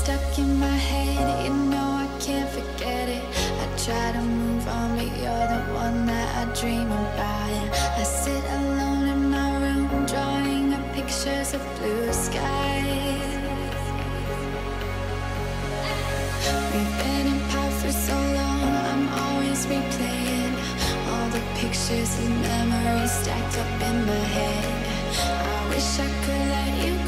stuck in my head, you know I can't forget it. I try to move on, but you're the one that I dream about. I sit alone in my room, drawing up pictures of blue skies. We've been apart for so long, I'm always replaying all the pictures and memories stacked up in my head. I wish I could let you